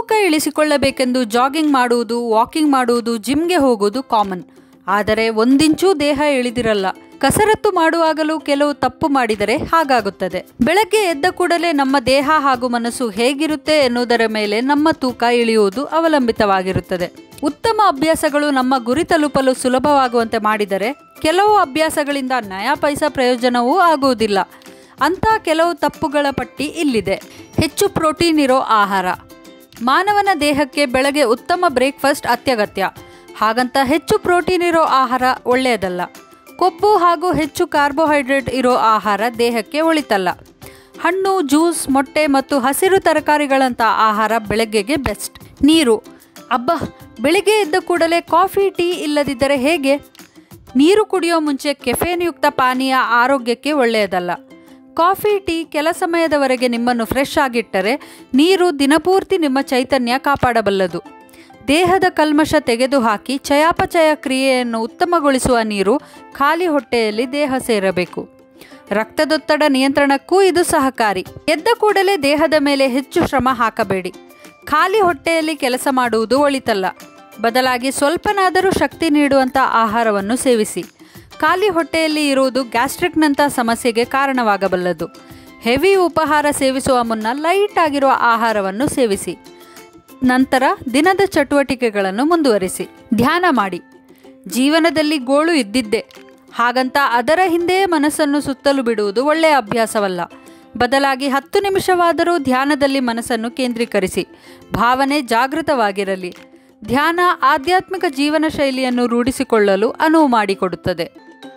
ತೂಕ ಇಳಿಸಿಕೊಳ್ಳಬೇಕೆಂದು ಜಾಗಿಂಗ್ ಮಾಡುವುದು, ವಾಕಿಂಗ್ ಮಾಡುವುದು, ಜಿಮ್ಗೆ ಹೋಗುವುದು ಕಾಮನ್. ಆದರೆ 1 ಇಂಚೂ ದೇಹ ಇಳಿದಿರಲ್ಲ. ಕಸರತ್ತು ಮಾಡುವಾಗಲೂ ಕೆಲವು ತಪ್ಪು ಮಾಡಿದರೆ ಹಾಗಾಗುತ್ತದೆ. ಬೆಳಗ್ಗೆ ಎದ್ದ ಕೂಡಲೇ ನಮ್ಮ ದೇಹ ಹಾಗೂ ಮನಸ್ಸು ಹೇಗಿರುತ್ತೆ ಎನ್ನುವುದರ ಮೇಲೆ ನಮ್ಮ ತೂಕ ಇಳಿಯುವುದು ಅವಲಂಬಿತವಾಗಿರುತ್ತದೆ. ಉತ್ತಮ ಅಭ್ಯಾಸಗಳು ನಮ್ಮ ಗುರಿ ತಲುಪಲು ಸುಲಭವಾಗುವಂತೆ ಮಾಡಿದರೆ ಕೆಲವು ಅಭ್ಯಾಸಗಳಿಂದ ನಯಾ ಪೈಸಾ ಪ್ರಯೋಜನವೂ ಆಗುವುದಿಲ್ಲ. ಅಂಥ ಕೆಲವು ತಪ್ಪುಗಳ ಪಟ್ಟಿ ಇಲ್ಲಿದೆ. ಹೆಚ್ಚು ಪ್ರೋಟೀನ್ ಇರೋ ಆಹಾರ. ಮಾನವನ ದೇಹಕ್ಕೆ ಬೆಳಗ್ಗೆ ಉತ್ತಮ ಬ್ರೇಕ್ಫಾಸ್ಟ್ ಅತ್ಯಗತ್ಯ. ಹಾಗಂತ ಹೆಚ್ಚು ಪ್ರೋಟೀನ್ ಇರೋ ಆಹಾರ ಒಳ್ಳೆಯದಲ್ಲ. ಕೊಬ್ಬು ಹಾಗೂ ಹೆಚ್ಚು ಕಾರ್ಬೋಹೈಡ್ರೇಟ್ ಇರೋ ಆಹಾರ ದೇಹಕ್ಕೆ ಒಳಿತಲ್ಲ. ಹಣ್ಣು, ಜ್ಯೂಸ್, ಮೊಟ್ಟೆ ಮತ್ತು ಹಸಿರು ತರಕಾರಿಗಳಂಥ ಆಹಾರ ಬೆಳಗ್ಗೆಗೆ ಬೆಸ್ಟ್. ನೀರು. ಬೆಳಿಗ್ಗೆ ಎದ್ದ ಕೂಡಲೇ ಕಾಫಿ, ಟೀ ಇಲ್ಲದಿದ್ದರೆ ಹೇಗೆ? ನೀರು ಕುಡಿಯೋ ಮುಂಚೆ ಕೆಫೇನ್ ಯುಕ್ತ ಪಾನೀಯ ಆರೋಗ್ಯಕ್ಕೆ ಒಳ್ಳೆಯದಲ್ಲ. ಕಾಫಿ, ಟೀ ಕೆಲ ಸಮಯದವರೆಗೆ ನಿಮ್ಮನ್ನು ಫ್ರೆಶ್ ಆಗಿಟ್ಟರೆ, ನೀರು ದಿನಪೂರ್ತಿ ನಿಮ್ಮ ಚೈತನ್ಯ ಕಾಪಾಡಬಲ್ಲದು. ದೇಹದ ಕಲ್ಮಶ ತೆಗೆದುಹಾಕಿ ಚಯಾಪಚಯ ಕ್ರಿಯೆಯನ್ನು ಉತ್ತಮಗೊಳಿಸುವ ನೀರು ಖಾಲಿ ಹೊಟ್ಟೆಯಲ್ಲಿ ದೇಹ ಸೇರಬೇಕು. ರಕ್ತದೊತ್ತಡ ನಿಯಂತ್ರಣಕ್ಕೂ ಇದು ಸಹಕಾರಿ. ಎದ್ದ ಕೂಡಲೇ ದೇಹದ ಮೇಲೆ ಹೆಚ್ಚು ಶ್ರಮ ಹಾಕಬೇಡಿ. ಖಾಲಿ ಹೊಟ್ಟೆಯಲ್ಲಿ ಕೆಲಸ ಮಾಡುವುದು ಒಳಿತಲ್ಲ. ಬದಲಾಗಿ ಸ್ವಲ್ಪನಾದರೂ ಶಕ್ತಿ ನೀಡುವಂಥ ಆಹಾರವನ್ನು ಸೇವಿಸಿ. ಖಾಲಿ ಹೊಟ್ಟೆಯಲ್ಲಿ ಇರುವುದು ಗ್ಯಾಸ್ಟ್ರಿಕ್ನಂಥ ಸಮಸ್ಯೆಗೆ ಕಾರಣವಾಗಬಲ್ಲದು. ಹೆವಿ ಉಪಹಾರ ಸೇವಿಸುವ ಮುನ್ನ ಲೈಟ್ ಆಗಿರುವ ಆಹಾರವನ್ನು ಸೇವಿಸಿ. ನಂತರ ದಿನದ ಚಟುವಟಿಕೆಗಳನ್ನು ಮುಂದುವರಿಸಿ. ಧ್ಯಾನ ಮಾಡಿ. ಜೀವನದಲ್ಲಿ ಗೋಳು ಇದ್ದಿದ್ದೇ. ಹಾಗಂತ ಅದರ ಹಿಂದೆಯೇ ಮನಸ್ಸನ್ನು ಸುತ್ತಲು ಬಿಡುವುದು ಒಳ್ಳೆಯ ಅಭ್ಯಾಸವಲ್ಲ. ಬದಲಾಗಿ 10 ನಿಮಿಷವಾದರೂ ಧ್ಯಾನದಲ್ಲಿ ಮನಸ್ಸನ್ನು ಕೇಂದ್ರೀಕರಿಸಿ. ಭಾವನೆ ಜಾಗೃತವಾಗಿರಲಿ. ಧ್ಯಾನ ಆಧ್ಯಾತ್ಮಿಕ ಜೀವನ ಶೈಲಿಯನ್ನು ರೂಢಿಸಿಕೊಳ್ಳಲು ಅನುವು ಮಾಡಿಕೊಡುತ್ತದೆ.